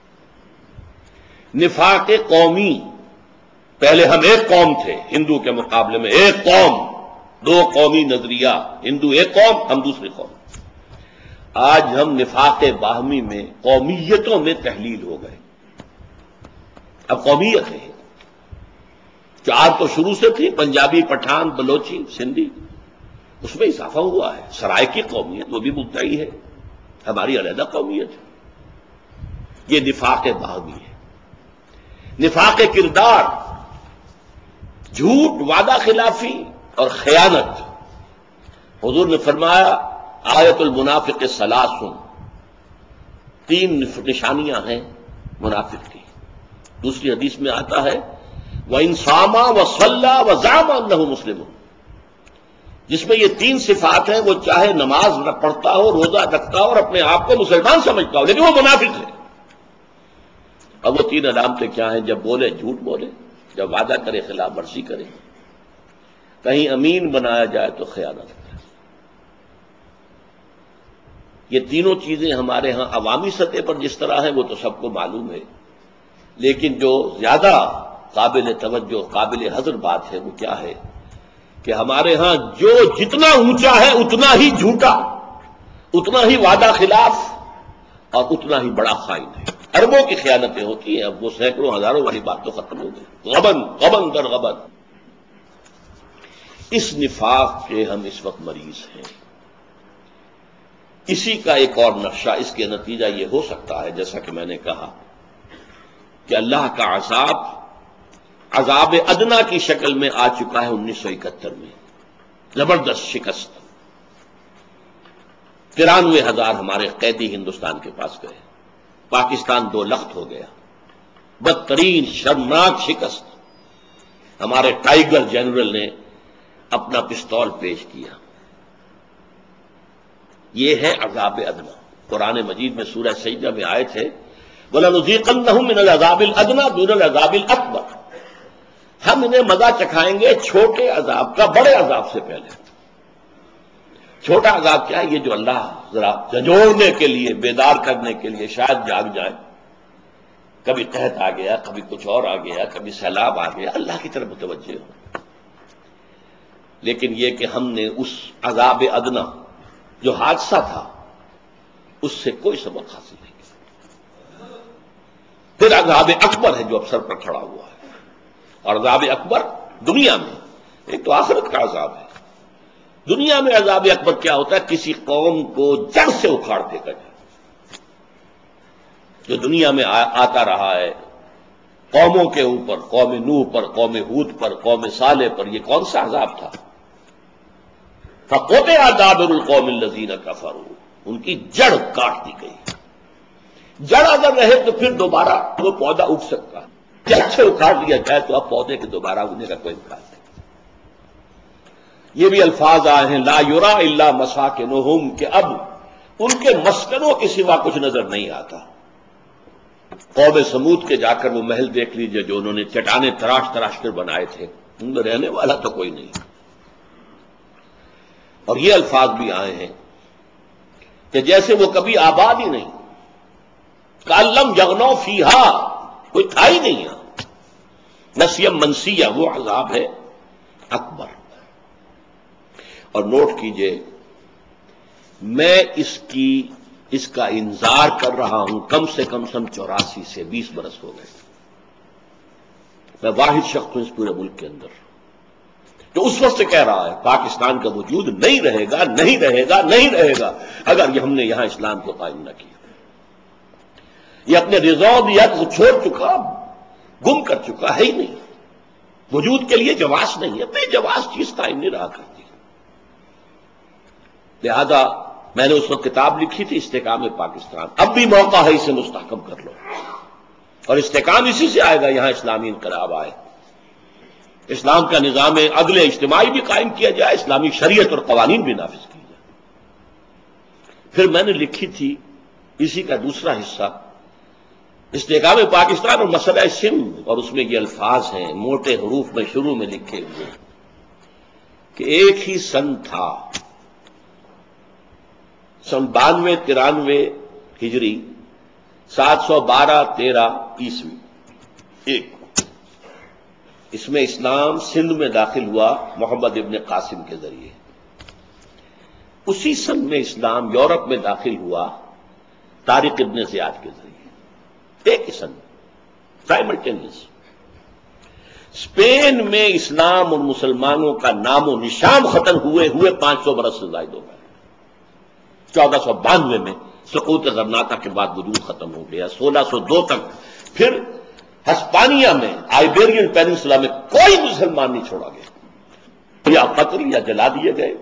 نفاق قومی، پہلے ہم ایک قوم تھے، ہندو کے مقابلے میں ایک قوم، 2 قومی نظریہ، ہندو ایک قوم، ہم دوسری قوم. آج ہم نفاق باہمی میں قومیتوں میں تحلیل ہو گئے. اب قومیت ہے 4 تو شروع سے تھی، پنجابی، پٹھان، بلوچی، سندھی، اس میں اضافہ ہوا ہے. سرائکی قومیت وہ بھی مدعی ہے، ہماری علیحدہ قومیت ہے. یہ نفاق باہمی ہے. نفاق کردار، جھوٹ، وعدہ خلافی اور خیانت. حضور نے فرمایا آیت المنافق ثلاث، 3 نشانیاں ہیں منافق کی. دوسری حدیث میں آتا ہے وَإِنْ صَامَ وَصَلَّى وَزَعَمَ أَنَّهُ مُسْلِمٌ. جس میں یہ تین صفات ہیں، وہ چاہے نماز پڑھتا ہو، روزہ رکھتا ہو اور اپنے آپ کو مسلمان سمجھتا ہو، لیکن وہ منافق ہے. اب وہ تین علامتیں کیا ہیں؟ جب بولے جھوٹ بولے، جب وعدہ کرے خلاف ورزی کرے، کہیں امین بنایا جائے تو خیانت کرے. یہ تینوں چیزیں ہمارے ہاں عوامی سطح پر جس طرح ہیں وہ تو سب کو معلوم ہے، لیکن جو زیادہ قابل توجہ قابل حذر بات ہے وہ کیا ہے کہ ہمارے ہاں جو جتنا اونچا ہے اتنا ہی جھوٹا، اتنا ہی وعدہ خلاف اور اتنا ہی بڑا خائن ہے. اربوں کی خیانتیں ہوتی ہیں، اب وہ سینکڑوں ہزاروں والی بات تو ختم ہو گئی. غبن در غبن. اس نفاق کے ہم اس وقت مریض ہیں. اسی کا ایک اور نقشہ، اس کے نتیجہ یہ ہو سکتا ہے جیسا کہ میں نے کہا کہ اللہ کا عذاب ادنا کی شکل میں آ چکا ہے 1971 میں. زبردست شکست. 93,000 ہمارے قیدی ہندوستان کے پاس گئے. پاکستان 2 لخت ہو گیا. بدترین شرمناک شکست. ہمارے ٹائیگر جنرل نے اپنا پستول پیش کیا. یہ ہے عذاب ادنا. قرآن مجید میں سورہ سجدہ میں آئے تھے وَلَنُذِيقَنَّهُم مِّنَ الْعَذَابِ الْأَدْنَىٰ دُونَ الْعَذَابِ الْأَكْبَرِ. ہم انہیں مزہ چکھائیں گے چھوٹے عذاب کا بڑے عذاب سے پہلے. چھوٹا عذاب کیا ہے؟ یہ جو اللہ ذرا جھنجھوڑنے کے لیے، بیدار کرنے کے لیے شاید جاگ جائے. کبھی قحط آ گیا، کبھی کچھ اور آ گیا، کبھی سیلاب آ گیا، اللہ کی طرف متوجہ ہو. لیکن یہ کہ ہم نے اس عذاب ادنا جو حادثہ تھا اس سے کوئی سبق حاصل نہیں کیا. پھر عذاب اکبر ہے جو اب سر پر کھڑا ہوا ہے. اور عذاب اکبر دنیا میں، ایک تو آخرت کا عذاب ہے. دنیا میں عذاب اکبر کیا ہوتا ہے؟ کسی قوم کو جڑ سے اکھاڑ پھینکا جائے. جو دنیا میں آتا رہا ہے قوموں کے اوپر، قوم نوح پر، قوم ہود پر، قوم صالح پر، یہ کون سا عذاب تھا؟ فَقُطِعَ دَابِرُ الْقَوْمِ الَّذِينَ كَفَرُوا. ان کی جڑ کاٹ دی گئی. جڑ اگر رہے تو پھر دوبارہ وہ پودا اگ سکتا ہے. جڑ سے اکھاڑ لیا جائے تو اب پودے کے دوبارہ اگنے کا کوئی امکان نہیں. یہ بھی الفاظ آئے ہیں لا یرا الا مساکنہم، کہ اب ان کے مسکنوں کے سوا کچھ نظر نہیں آتا. قوم سمود کے جا کر وہ محل دیکھ لیجئے جو انہوں نے چٹانیں تراش تراش کر بنائے تھے، ان میں رہنے والا تو کوئی نہیں. اور یہ الفاظ بھی آئے ہیں کہ جیسے وہ کبھی آباد ہی نہیں. کالم یغنو فیہا، کوئی تھا ہی نہیں یہاں. نسیم منسیہ، وہ عذاب ہے اکبر. اور نوٹ کیجئے میں اس کا انتظار کر رہا ہوں کم سے کم سن 84 سے 20 برس ہو گئے. میں واحد شخص ہوں اس پورے ملک کے اندر جو اس وقت سے کہہ رہا ہے پاکستان کا وجود نہیں رہے گا، نہیں رہے گا، نہیں رہے گا اگر یہ ہم نے یہاں اسلام کو قائم نہ کیا. یہ اپنے رضا چھوڑ چکا، گم کر چکا ہے ہی نہیں. وجود کے لیے جواز نہیں ہے، بے جواز چیز قائم نہیں رہا کرتی. لہذا میں نے اس وقت کتاب لکھی تھی استحکام پاکستان. اب بھی موقع ہے اسے مستحکم کر لو، اور استحکام اسی سے آئے گا یہاں اسلامی انقلاب آئے، اسلام کا نظام عدل اجتماعی بھی قائم کیا جائے، اسلامی شریعت اور قوانین بھی نافذ کی جائے. پھر میں نے لکھی تھی اسی کا دوسرا حصہ استحکام پاکستان اور مسئلہ سندھ، اور اس میں یہ الفاظ ہیں موٹے حروف میں شروع میں لکھے ہوئے کہ ایک ہی سن تھا، سن 92-93 ہجری، 712-13 عیسوی. ایک اس میں اسلام سندھ میں داخل ہوا محمد ابن قاسم کے ذریعے. اسی سن میں اسلام یورپ میں داخل ہوا طارق ابن زیاد کے ذریعے. ایک ہی سن سائملٹینیس. اسپین میں اسلام اور مسلمانوں کا نام و نشان ختم ہوئے 500 برس سے زائد ہو گئے. 1492 میں سقوط غرناطہ کے بعد وجود ختم ہو گیا. 1602 تک پھر ہسپانیہ میں آئیبیرین پیننسولا میں کوئی مسلمان نہیں چھوڑا گیا، یا قتل یا جلا دیے گئے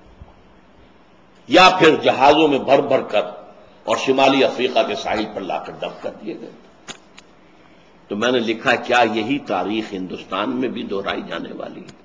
یا پھر جہازوں میں بھر بھر کر اور شمالی افریقہ کے ساحل پر لا کر دفن کر دیے گئے. تو میں نے لکھا کیا یہی تاریخ ہندوستان میں بھی دہرائی جانے والی ہے؟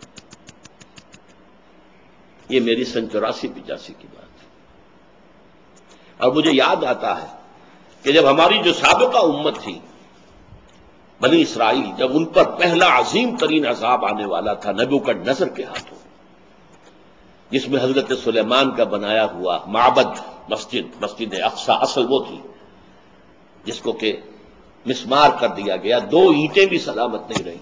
یہ میری 84-85 کی بات ہے۔ اور مجھے یاد آتا ہے کہ جب ہماری جو سابقہ امت تھی بنی اسرائیل، جب ان پر پہلا عظیم ترین عذاب آنے والا تھا نبوکدنصر کے ہاتھوں، جس میں حضرت سلیمان کا بنایا ہوا معبد مسجد اقصی اصل وہ تھی جس کو کہ مسمار کر دیا گیا، 2 اینٹیں بھی سلامت نہیں رہی،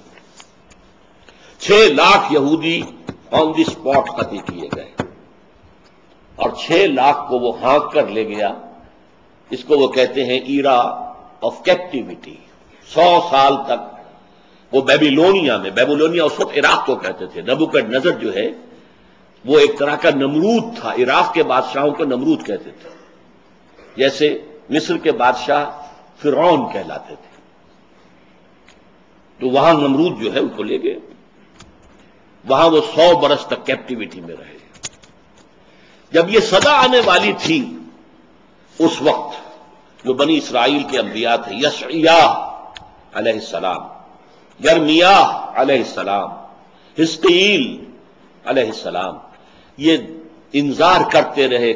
6 لاکھ یہودی آن دی اسپاٹ قتل کیے گئے، اور 6 لاکھ کو وہ ہانک کر لے گیا۔ اس کو وہ کہتے ہیں ایرا آف کیپٹیوٹی، 100 سال تک وہ بیبیلونیا اس وقت عراق کو کہتے تھے۔ نبوکدنصر جو ہے وہ ایک طرح کا نمرود تھا، عراق کے بادشاہوں کو نمرود کہتے تھے، جیسے مصر کے بادشاہ فرعون کہلاتے تھے۔ تو وہاں نمرود جو ہے ان کو لے گئے، وہاں وہ 100 برس تک کیپٹیوٹی میں رہے۔ جب یہ صدا آنے والی تھی اس وقت جو بنی اسرائیل کے انبیاء تھے، یشعیاء علیہ السلام، یرمیاء علیہ السلام، حزقیل علیہ السلام، یہ انذار کرتے رہے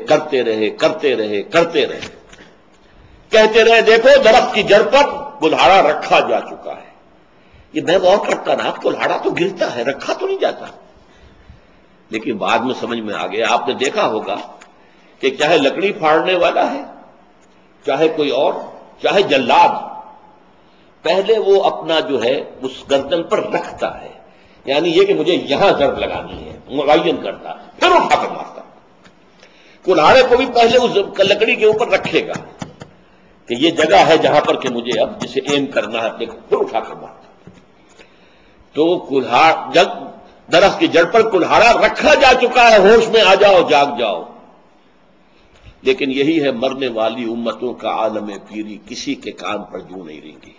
کہتے رہے دیکھو درخت کی جڑ پر کلہاڑا رکھا جا چکا ہے۔ یہ میں غور کرتا رہا، کلہاڑا تو گرتا ہے، رکھا تو نہیں جاتا۔ لیکن بعد میں سمجھ میں آ گیا، آپ نے دیکھا ہوگا کہ چاہے لکڑی پھاڑنے والا ہے، چاہے کوئی اور، چاہے جلاد، پہلے وہ اپنا جو ہے اس گردن پر رکھتا ہے، یعنی یہ کہ مجھے یہاں ضرب لگانی ہے، معین کرتا ہے، پھر اٹھا کر مارتا۔ کلہاڑے کو بھی پہلے اس لکڑی کے اوپر رکھے گا کہ یہ جگہ ہے جہاں پر کہ مجھے اب جسے ایم کرنا ہے، پھر اٹھا کر مارتا۔ تو جب درخت کی جڑ پر کلہاڑا رکھا جا چکا ہے، ہوش میں آ جاؤ، جاگ جاؤ۔ لیکن یہی ہے مرنے والی امتوں کا عالم پیری، کسی کے کان پر جوں نہیں رینگی۔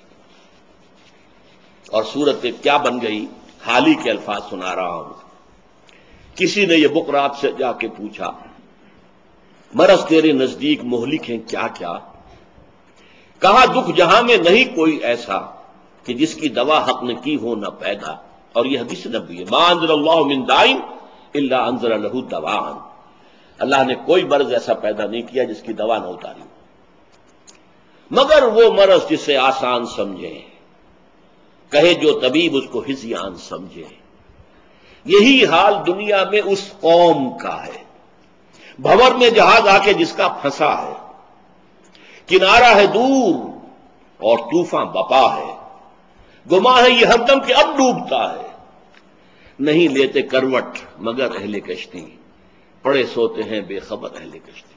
اور صورت کیا بن گئی، حال ہی کے الفاظ سنا رہا ہوں۔ کسی نے یہ بقرات سے جا کے پوچھا، مرض تیرے نزدیک مہلک ہیں کیا کیا؟ کہا دکھ جہاں میں نہیں کوئی ایسا کہ جس کی دوا حق نے کی ہو نہ پیدا۔ اور یہ حدیث نبوی ہے، ما انزل اللہ من دائن الا انزل لہ دواء، اللہ نے کوئی مرض ایسا پیدا نہیں کیا جس کی دوا نہ اتاری، مگر وہ مرض جسے آسان سمجھے، کہے جو طبیب اس کو ہذیان سمجھے۔ یہی حال دنیا میں اس قوم کا ہے، بھنور میں جہاز آ کے جس کا پھنسا ہے، کنارہ ہے دور اور طوفان بپا ہے، گما ہے یہ ہردم کہ اب ڈوبتا ہے، نہیں لیتے کروٹ مگر اہل کشتی، پڑے سوتے ہیں بے خبر اہل کشتی۔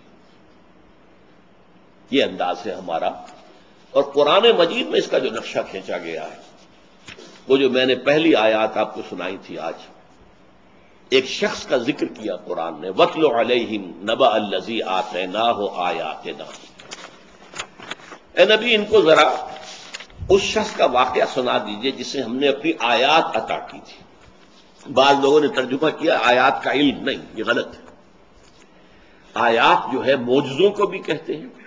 یہ انداز ہے ہمارا، اور قرآن مجید میں اس کا جو نقشہ کھینچا گیا ہے، وہ جو میں نے پہلی آیات آپ کو سنائی تھی آج، ایک شخص کا ذکر کیا قرآن نے، وَاتْلُ عَلَيْهِمْ نَبَأَ الَّذِي آتَيْنَاهُ آيَاتِنَا۔ اے نبی ان کو ذرا اس شخص کا واقعہ سنا دیجئے جسے ہم نے اپنی آیات عطا کی تھی۔ بعض لوگوں نے ترجمہ کیا آیات کا علم، نہیں، یہ غلط ہے۔ آیات جو ہے معجزوں کو بھی کہتے ہیں،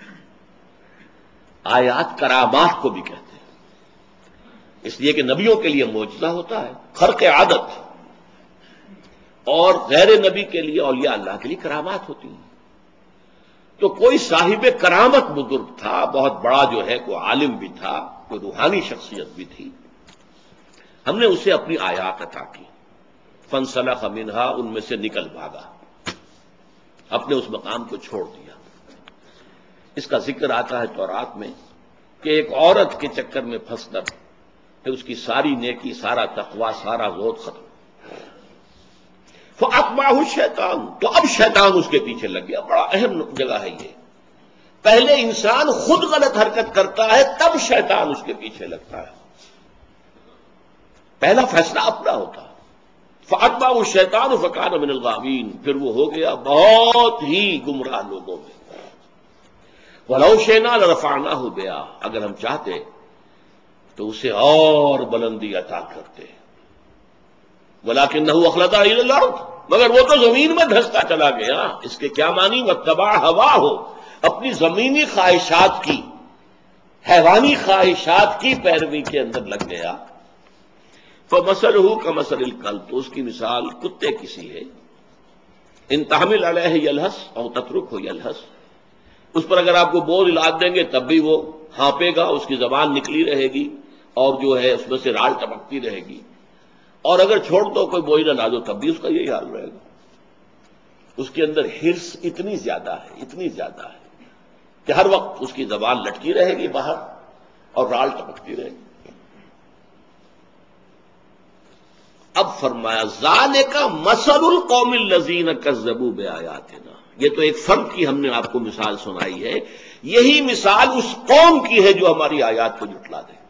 آیات کرامات کو بھی کہتے ہیں، اس لیے کہ نبیوں کے لیے معجزہ ہوتا ہے خرق عادت، اور غیر نبی کے لیے، اولیاء اللہ کے لیے کرامات ہوتی ہیں۔ تو کوئی صاحب کرامت بزرگ تھا، بہت بڑا جو ہے کوئی عالم بھی تھا، کوئی روحانی شخصیت بھی تھی، ہم نے اسے اپنی آیات عطا کی، فانسلخ منہا، ان میں سے نکل بھاگا، اپنے اس مقام کو چھوڑ دیا۔ اس کا ذکر آتا ہے تورات میں کہ ایک عورت کے چکر میں پھنس کر پھر اس کی ساری نیکی، سارا تقوی، سارا زہد ختم، فَأَتْبَعَهُ الشَّيْطَانُ، تو اب شیطان اس کے پیچھے لگ گیا۔ بڑا اہم جگہ ہے یہ، پہلے انسان خود غلط حرکت کرتا ہے تب شیطان اس کے پیچھے لگتا ہے، پہلا فیصلہ اپنا ہوتا ہے۔ فَأَتْبَعَهُ الشَّيْطَانُ فَكَانَ مِنَ الْغَاوِينَ، پھر وہ ہو گیا بہت ہی گمراہ لوگوں میں۔ وَلَوْ شِئْنَا لَرَفَعْنَاهُ بِهَا، اگر ہم چاہتے تو اسے اور بلندی عطا کرتے، وَلَكِنَّهُ أَخْلَدَ إِلَى الْأَرْضِ، مگر وہ تو زمین میں دھستا چلا گیا۔ اس کے کیا معنی؟ وَاتَّبَعَ هَوَاهُ، اپنی زمینی خواہشات کی حیوانی خواہشات کی پیروی کے اندر لگ گیا، فَمَثَلُهُ كَمَثَلِ الْكَلْبِ، تو اس کی مثال کتے کی سی ہے، ان تحمل علیہ یلہس او تترکہ یلہس، اس پر اگر آپ کو بوجھ لاد دیں گے تب بھی وہ ہانپے گا، اس کی زبان نکلی رہے گی اور جو ہے اس میں سے راڑ ٹپکتی رہے گی، اور اگر چھوڑ دو کوئی بوجھ نہ ڈالو تب بھی اس کا یہی حال رہے گا۔ اس کے اندر ہرس اتنی زیادہ ہے کہ ہر وقت اس کی زبان لٹکی رہے گی باہر اور راڑ ٹپکتی رہے گی۔ اب فرمایا ذالک مثل القوم الذین کذبوا بآیاتنا، یہ تو ایک فرد کی ہم نے آپ کو مثال سنائی ہے، یہی مثال اس قوم کی ہے جو ہماری آیات کو جھٹلا دے۔